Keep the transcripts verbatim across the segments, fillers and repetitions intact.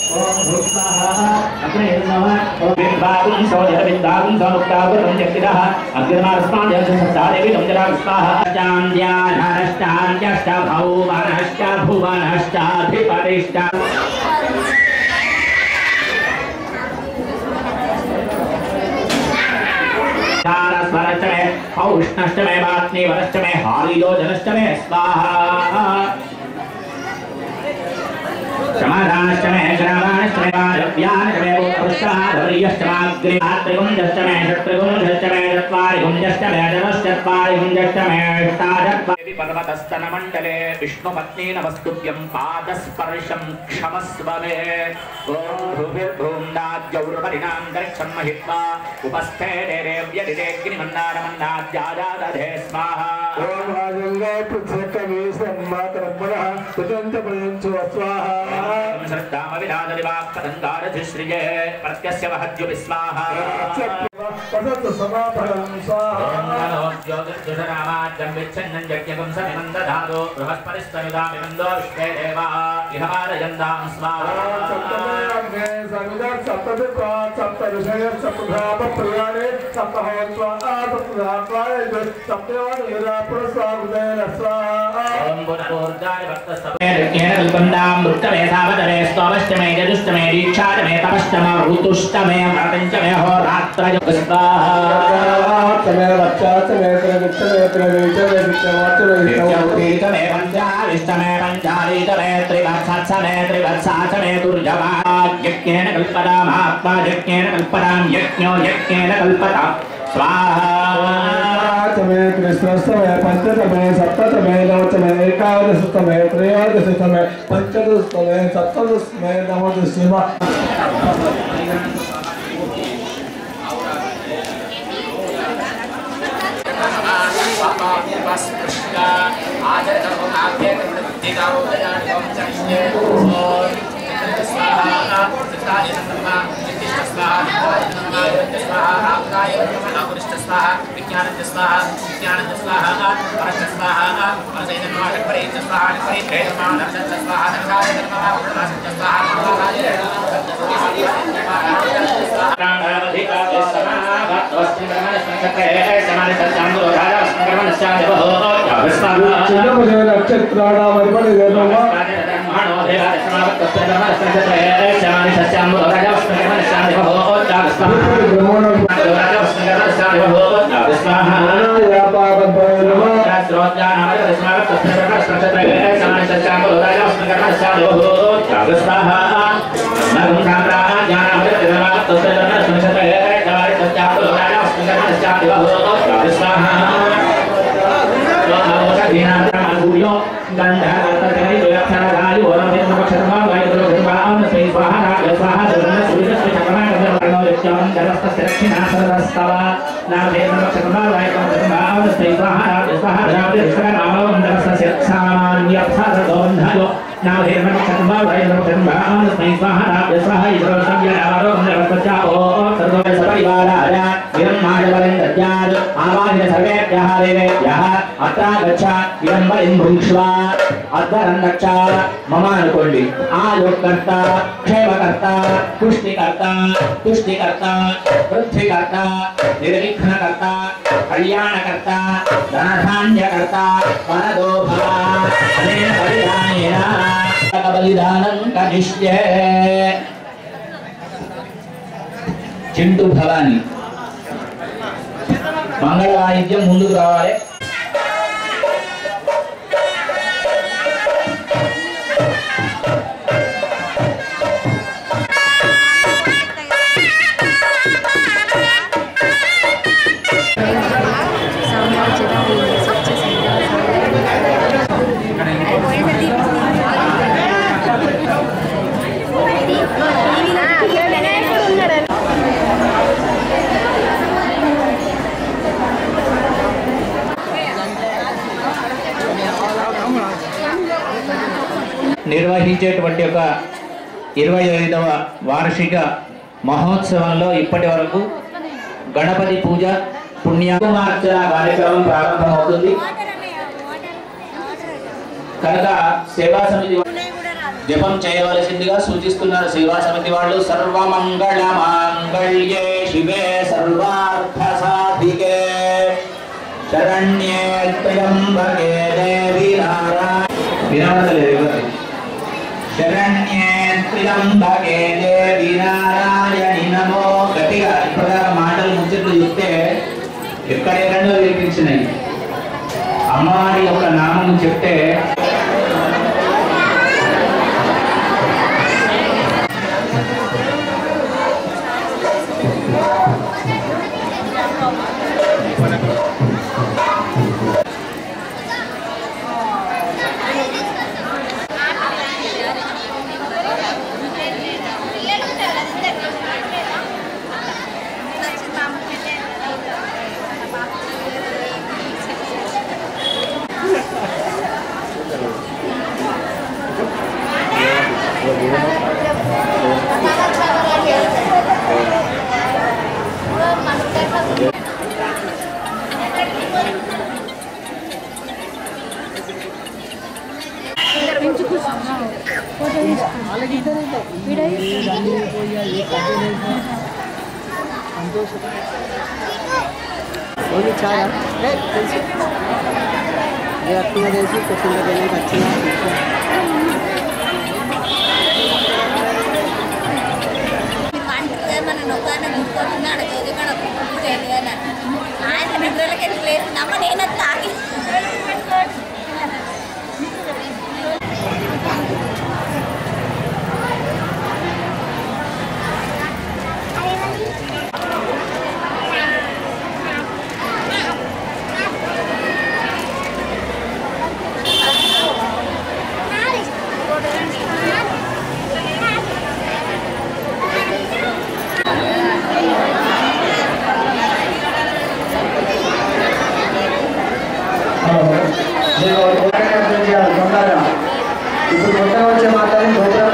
ओम भूस्वाहा अग्ने नमः ओम विद्वाकुं सौजविद्वाकुं समुक्तावृतं जक्तिरः अग्निमास्मान् यशस्तादेवी नमजरा स्वाहा चान्द्याधारश्चान्द्यश्च भौवनश्च भुवनश्चाधिपतिश्च स्वरश्चमे औष्णश्चमे वात्नी वरश्चमे हारिलो जनश्चमे स्वाहा समाधानश्चमे ग्रामाणश्चमे वारव्यानश्चमे भूतपुष्टाधवर्यश्चमाग्रे त्रिगुञ्जश्चमे षट्त्रिगुञ्जश्चमे चत्वारिगुञ्जश्चमे जनश्चत्वारिगुञ्जश्चमे अष्टाचत्वारि पर्वतस्तनमण्डले विष्णुपत्नी नमस्तुभ्यं पादस्पर्शं क्षमस्व मे ॐ भूभिर्भूम्नाद्यौर्वरिणां दर्शन् महित्वा उपस्थे देवेव्यदिदेग्निमन्नारमन्नाद्याजादधे स्वाहा ॐ राजङ्गे पृथ्वीकवे सम्मातरब्बरः सुदन्तपयञ्चो स्वाहा श्रद्धामविदादरिवाक्पदङ्गारधिश्रिये प्रत्यस्य वहद्युपि स्वाहा पदतु समापनं स्वाहा नमो ज्योतिर्जुषरामाद्यं विच्छन्नं यज्ञकं समिमं दधातु बृहस्पतिस्तमिदामिमन्दो विश्वे देवा इहमारयन्तां स्वाहा सप्तमे समिदं सप्तदिक्वा सप्तऋषयः सप्तधामप्रियाणि सप्तहोत्वा सप्तधात्वाय सप्तयोनिरा पुरस्वागुदेन स्वाहा ॐ पुनरोर्जाय भक्तस्तमे कल्पन्दां मृत्तमे सावतमे स्तवश्चमे यजुष्टमे दीक्षाटमे तपश्चमे ऋतुष्टमे मृतञ्चमे होरात्रय स्वाहा वक्षाचमे त्रिविक्षमे त्रिविचमे विक्षमाचमे पञ्चाविष्टमे पञ्चालीतमे त्रिवत्सत्समे त्रिवत्साचमे दुर्जवा यज्ञेन कल्पतामात्मा यज्ञेन कल्पतां यज्ञो यज्ञेन कल्पता स्वाहा चमे कृष्णस्तमे पंचतमे सप्ततमे नवतमे एकादशतमे त्रयोदशतमे पंचदशतमे सप्तदशतमे नवदशतमे మమానుకోండి ఆయోగకర్త క్షేమకర్త పుష్టికర్త పుష్టికర్త వృద్ధికర్త నిర్విఘ్నకర్త కళ్యాణకర్త ధనధాన్యకర్త వనదో భవ అనేన బలిదానేన బలిదానం కరిష్యే చింటూ భవాని మంగళ వాయిద్యం ముందుకు రావాలి నిర్వహించేటువంటి ఒక ఇరవై ఐదవ వార్షిక మహోత్సవంలో ఇప్పటి వరకు గణపతి పూజ పుణ్యార్చన కార్యక్రమం ప్రారంభమవుతుంది కనుక సేవా సమితి జపం చేయవలసిందిగా సూచిస్తున్నారు సేవా సమితి వాళ్ళు. సర్వమంగళ మాంగళ్యే శివే సర్వార్థ సాధికే శరణ్యే త్ర్యంబకే దేవి నారాయణ శరణ్యే త్ర్యంబకే దేవి నారాయణి నమో. గట్టిగా ఇప్పటిదాకా మాటలు ముచ్చట్లు చెప్తే ఎక్కడెక్కడో వినిపించినాయి. అమ్మవారి యొక్క నామం చెప్తే ఇప్పుడు కొత్తగా వచ్చే మాట్లాడి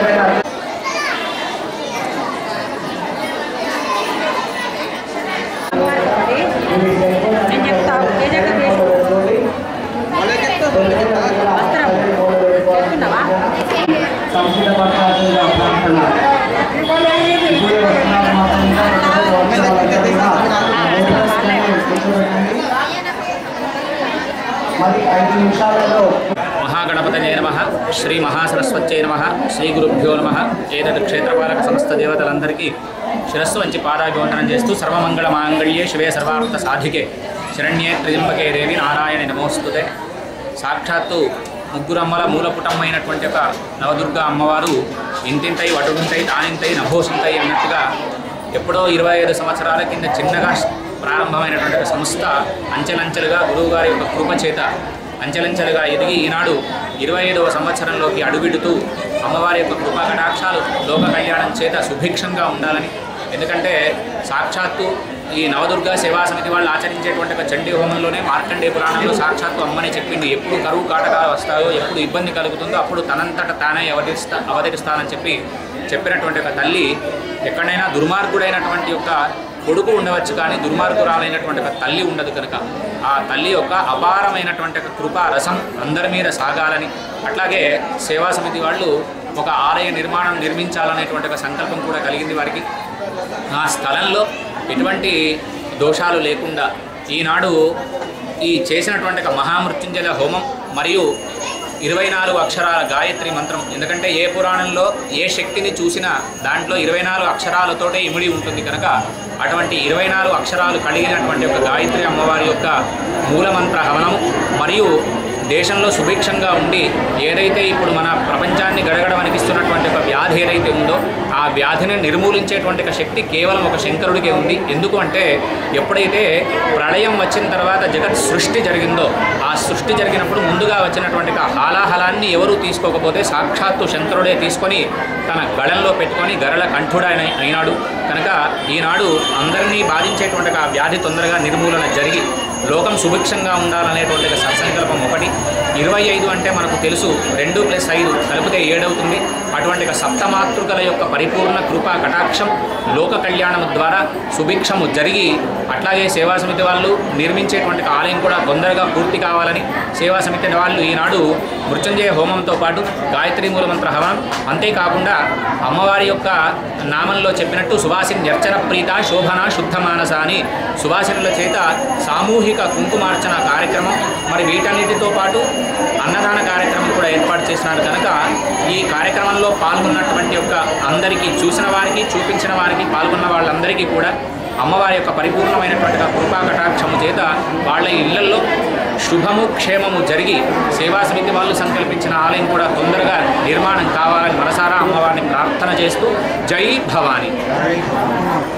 महागणपतये नमः श्री महासरस्वत्यै नमः श्री गुरुभ्यो नमः ఏదైతే క్షేత్రపాలక సంస్థ దేవతలందరికీ శిరస్సు వంచి పాదాభివందనం చేస్తూ సర్వమంగళ మాంగళ్యే శివే సర్వార్థ సాధికే శరణ్యే త్ర్యంబకే దేవి నారాయణ నమోస్తుతే. సాక్షాత్తు ముగ్గురమ్మల మూలపుటమైనటువంటి ఒక నవదుర్గా అమ్మవారు ఇంతింతై వటుగుంతై తానింతై నభోసింతై అన్నట్టుగా ఎప్పుడో ఇరవై ఐదు సంవత్సరాల కింద చిన్నగా ప్రారంభమైనటువంటి సంస్థ అంచెలంచెలుగా గురువుగారి యొక్క కృప చేత అంచెలంచెలుగా ఎదిగి ఈనాడు ఇరవై ఐదవ సంవత్సరంలోకి అడుగుడుతూ అమ్మవారి యొక్క కృపా కటాక్షాలు లోక కళ్యాణం చేత సుభిక్షంగా ఉండాలని. ఎందుకంటే సాక్షాత్తు ఈ నవదుర్గా సేవా సమితి వాళ్ళు ఆచరించేటువంటి ఒక చండీ హోమంలోనే మార్కండేయ పురాణంలో సాక్షాత్తు అమ్మని చెప్పింది, ఎప్పుడు కరువు కాటకాలు వస్తాయో ఎప్పుడు ఇబ్బంది కలుగుతుందో అప్పుడు తనంతట తానే అవతరిస్తా అవతరిస్తానని చెప్పి చెప్పినటువంటి ఒక తల్లి ఎక్కడైనా దుర్మార్గుడైనటువంటి యొక్క కొడుకు ఉండవచ్చు కానీ దుర్మార్గురాలైనటువంటి ఒక తల్లి ఉండదు కనుక ఆ తల్లి యొక్క అపారమైనటువంటి ఒక కృపా రసం అందరి మీద సాగాలని, అట్లాగే సేవా సమితి వాళ్ళు ఒక ఆలయ నిర్మాణం నిర్మించాలనేటువంటి ఒక సంకల్పం కూడా కలిగింది వారికి. ఆ స్థలంలో ఎటువంటి దోషాలు లేకుండా ఈనాడు ఈ చేసినటువంటి ఒక మహామృత్యుంజయ హోమం మరియు ఇరవై నాలుగు అక్షరాల గాయత్రి మంత్రం, ఎందుకంటే ఏ పురాణంలో ఏ శక్తిని చూసినా దాంట్లో ఇరవై నాలుగు అక్షరాలతోటే ఇమిడి ఉంటుంది కనుక అటువంటి ఇరవై నాలుగు అక్షరాలు కలిగినటువంటి ఒక గాయత్రి అమ్మవారి యొక్క మూలమంత్ర హవనం మరియు దేశంలో సుభిక్షంగా ఉండి ఏదైతే ఇప్పుడు మన ప్రపంచాన్ని గడగడవనిపిస్తున్నటువంటి ఒక వ్యాధి ఏదైతే ఉందో ఆ వ్యాధిని నిర్మూలించేటువంటి ఒక శక్తి కేవలం ఒక శంకరుడికే ఉంది. ఎందుకు అంటే ఎప్పుడైతే ప్రళయం వచ్చిన తర్వాత జగత్ సృష్టి జరిగిందో ఆ సృష్టి జరిగినప్పుడు ముందుగా వచ్చినటువంటి హాలాహలాన్ని ఎవరూ తీసుకోకపోతే సాక్షాత్తు శంకరుడే తీసుకొని తన గళంలో పెట్టుకొని గరళ కంఠుడైన అయినాడు. కనుక ఈనాడు అందరినీ బాధించేటువంటి ఆ వ్యాధి తొందరగా నిర్మూలన జరిగి లోకం సుభిక్షంగా ఉండాలనేటువంటి సత్సంకల్పం ఒకటి. ఇరవై ఐదు అంటే మనకు తెలుసు, రెండు ప్లస్ ఐదు కలిపితే ఏడవుతుంది. అటువంటి సప్తమాతృకల యొక్క పరిపూర్ణ కృపా కటాక్షం లోక కళ్యాణం ద్వారా సుభిక్షము జరిగి, అట్లాగే సేవా సమితి వాళ్ళు నిర్మించేటువంటి ఆలయం కూడా తొందరగా పూర్తి కావాలని సేవా సమితి వాళ్ళు ఈనాడు మృత్యుంజయ హోమంతో పాటు గాయత్రి మూలమంత్ర హవనం, అంతేకాకుండా అమ్మవారి యొక్క నామంలో చెప్పినట్టు సువాసిని అర్చన ప్రీత శోభన శుద్ధ మానస అని సువాసినుల చేత సామూహిక కుంకుమార్చన కార్యక్రమం, మరి వీటన్నిటితో పాటు అన్నదాన కార్యక్రమం కూడా ఏర్పాటు చేసినారు. కనుక ఈ కార్యక్రమంలో పాల్గొన్నటువంటి యొక్క అందరికీ, చూసిన వారికి, చూపించిన వారికి, పాల్గొన్న వాళ్ళందరికీ కూడా అమ్మవారి యొక్క పరిపూర్ణమైనటువంటి కృపా కటాక్షము చేత వాళ్ళ ఇళ్లల్లో శుభము క్షేమము జరిగి సేవా సమితి వాళ్ళు సంకల్పించిన ఆలయం కూడా తొందరగా నిర్మాణం కావాలని మనసారా అమ్మవారిని ప్రార్థన చేస్తూ జై భవానీ.